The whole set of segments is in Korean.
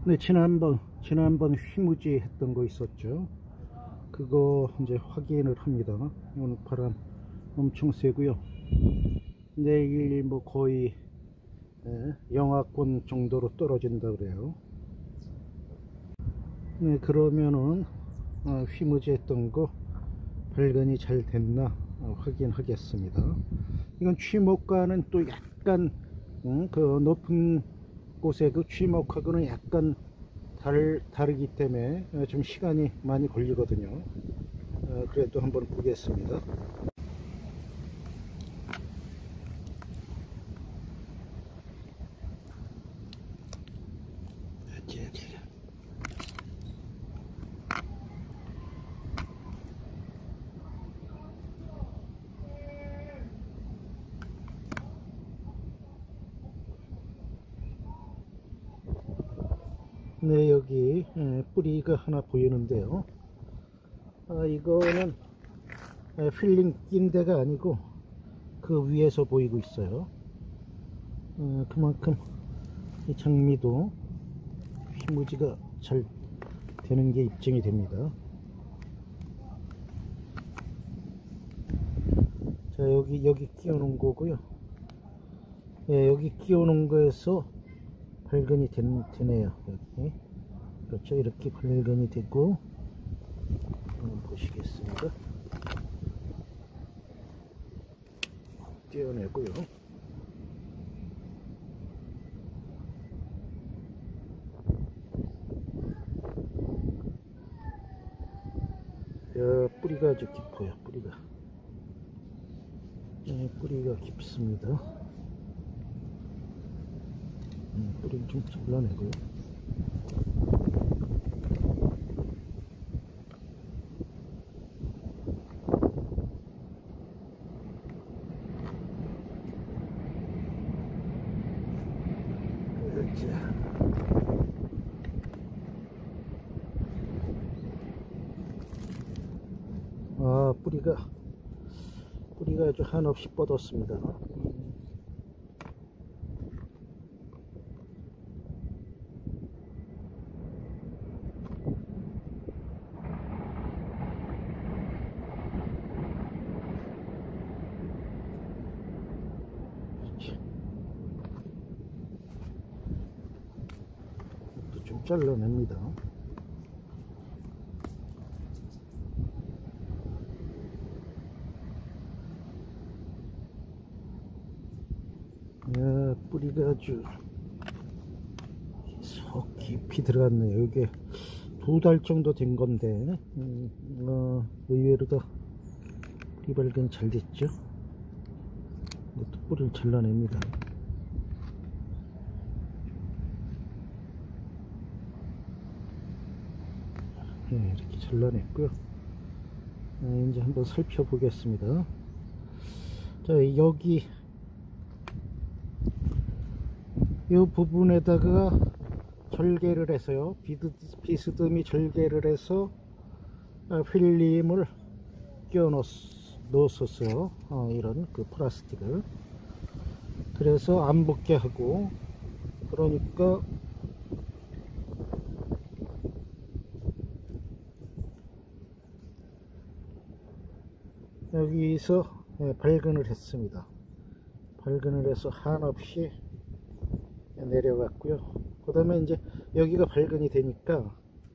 네, 지난번 휘무지 했던 거 있었죠. 그거 이제 확인을 합니다. 오늘 바람 엄청 세고요. 내일 뭐 거의 영하권 정도로 떨어진다 그래요. 네, 그러면은 휘무지 했던 거 발근이 잘 됐나 확인하겠습니다. 이건 취목과는 또 약간 그 높은 곳의 그 취목하고는 약간 다르기 때문에 좀 시간이 많이 걸리거든요. 그래도 한번 보겠습니다. 네, 여기 뿌리가 하나 보이는데요. 이거는 필링 낀 데가 아니고 그 위에서 보이고 있어요. 그만큼 이 장미도 휘무지가 잘 되는 게 입증이 됩니다. 자, 여기 끼워 놓은 거고요. 예, 여기 끼워 놓은 거에서 발근이 되네요. 여기. 그렇죠. 이렇게 발근이 되고, 보시겠습니다. 떼어내고요. 뿌리가 아주 깊어요. 뿌리가 깊습니다. 뿌리를 좀 잘라내고요. 뿌리가 아주 한없이 뻗었습니다. 또 좀 잘라냅니다. 뿌리가 아주 속 깊이 들어갔네요. 이게 2달 정도 된 건데 의외로 더 뿌리 발견 잘 됐죠. 이것도 뿌리를 잘라냅니다. 이렇게 잘라냈고요. 이제 한번 살펴보겠습니다. 자, 여기 이 부분에다가 절개를 해서요, 비스듬히 절개를 해서 필름을 끼워 넣었었어요. 이런 그 플라스틱을. 그래서 안 붙게 하고, 그러니까 여기서 발근을 했습니다. 발근을 해서 한없이 내려갔고요. 그 다음에 이제 여기가 발근이 되니까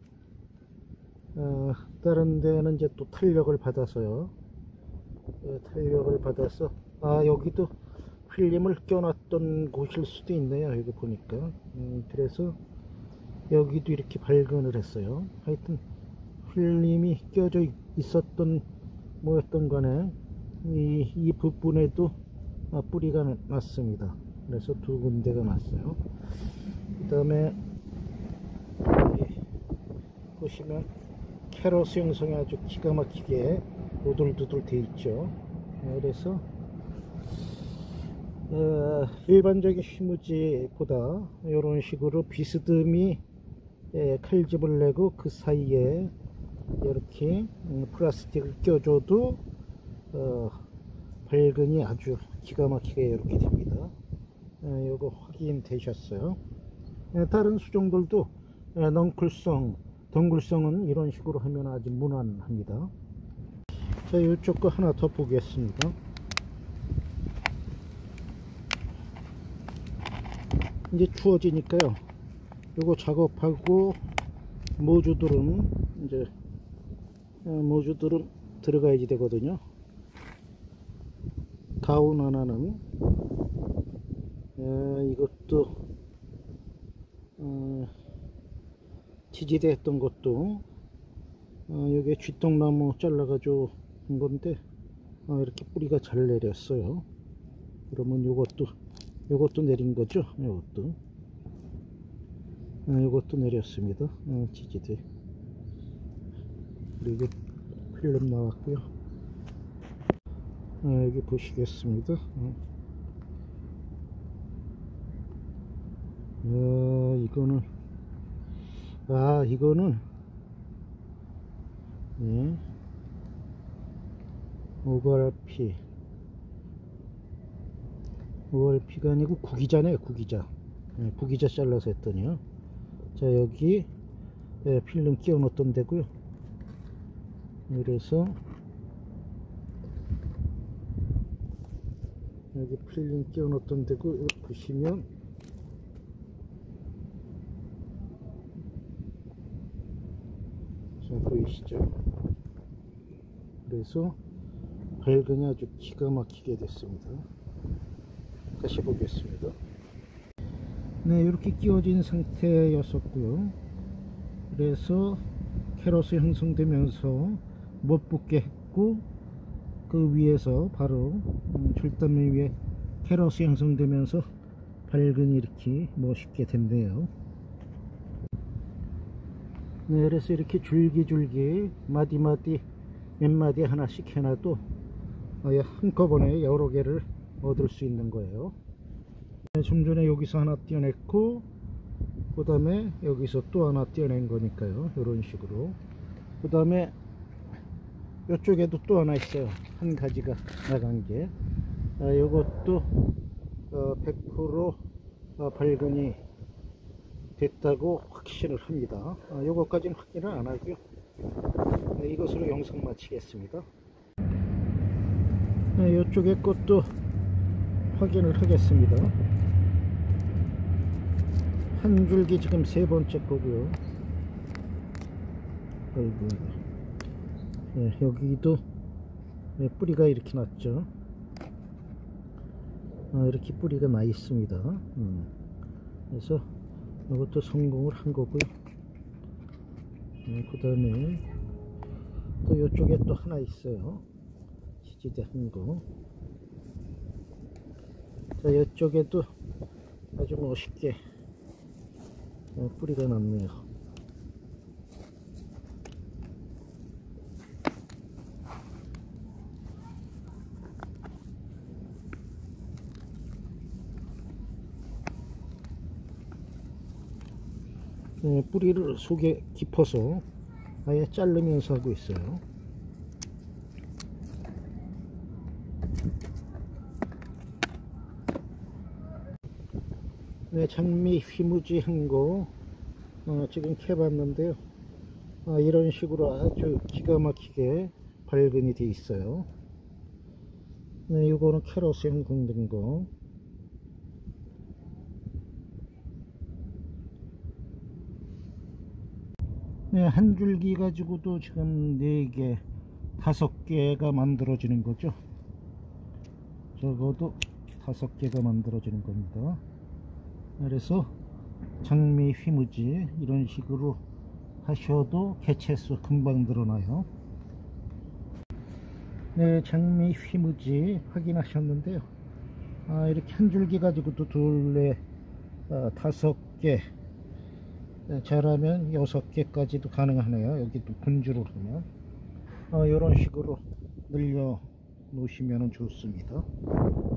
다른 데는 이제 또 탄력을 받아서요. 탄력을 받아서 여기도 필름을 껴놨던 곳일 수도 있네요. 여기 보니까. 그래서 여기도 이렇게 발근을 했어요. 하여튼 필름이 껴져 있었던 뭐였던 간에 이 부분에도 뿌리가 났습니다. 그래서 2군데가 났어요. 그 다음에 보시면 캐러스 형성이 아주 기가 막히게 오돌도돌 돼 있죠. 그래서 일반적인 휘무지보다 이런 식으로 비스듬히 칼집을 내고 그 사이에 이렇게 플라스틱을 껴줘도 발근이 아주 기가 막히게 이렇게 됩니다. 요거 확인되셨어요. 다른 수종들도 넝쿨성, 덩굴성은 이런 식으로 하면 아주 무난합니다. 자, 이쪽 거 하나 더 보겠습니다. 이제 추워지니까요, 요거 작업하고 모주들은 이제 모주들은 들어가야지 되거든요. 가운 하나는 이것도 지지대 했던 것도 여기에 쥐똥나무 잘라가지고 한 건데 이렇게 뿌리가 잘 내렸어요. 그러면 요것도 내린 거죠. 요것도 내렸습니다. 지지대. 그리고 필름 나왔고요. 여기 보시겠습니다. 이거는 오갈피가 아니고 구기자네요. 구기자 잘라서 했더니요. 자, 여기 필름 끼워 놓던 데고요. 그래서 여기 필름 끼워 놓던 데고, 이렇게 보시면 자, 보이시죠? 그래서 발근이 아주 기가 막히게 됐습니다. 다시 보겠습니다. 네, 이렇게 끼워진 상태였었고요. 그래서 캐럿이 형성되면서 못 붙게 했고, 그 위에서 바로 줄담배 위에 캐럿이 형성되면서 발근이 이렇게 멋있게 된대요. 네, 그래서 이렇게 줄기줄기 마디마디 몇 마디 하나씩 해놔도 한꺼번에 여러 개를 얻을 수 있는 거예요. 좀 전에 여기서 하나 띄어냈고, 그 다음에 여기서 또 하나 띄어낸 거니까요. 이런 식으로. 그 다음에 이쪽에도 또 하나 있어요. 한 가지가 나간 게. 이것도 100% 발근이 됐다고 확신을 합니다. 요거까지는 확인을 안 하고요. 이것으로 영상 마치겠습니다. 이쪽에 것도 확인을 하겠습니다. 한 줄기 지금 세 번째 거고요. 여기도 뿌리가 이렇게 났죠. 이렇게 뿌리가 나 있습니다. 그래서 이것도 성공을 한 거고요. 그 다음에 또 이쪽에 또 하나 있어요. 지지대 한 거. 자, 이쪽에도 아주 멋있게 뿌리가 났네요. 뿌리를 속에 깊어서 아예 자르면서 하고 있어요. 네, 장미 휘무지한 거 지금 캐봤는데요. 이런 식으로 아주 기가 막히게 발근이 되어 있어요. 네, 이거는 캐럿이 형성된 거. 네, 한 줄기 가지고도 지금 4개, 5개가 만들어지는 거죠. 적어도 5개가 만들어지는 겁니다. 그래서 장미 휘무지 이런 식으로 하셔도 개체수 금방 늘어나요. 네, 장미 휘무지 확인하셨는데요. 이렇게 한 줄기 가지고도 둘, 넷, 5개, 잘하면 6개까지도 가능하네요. 여기도 분주를 하면 이런 식으로 늘려 놓으시면 좋습니다.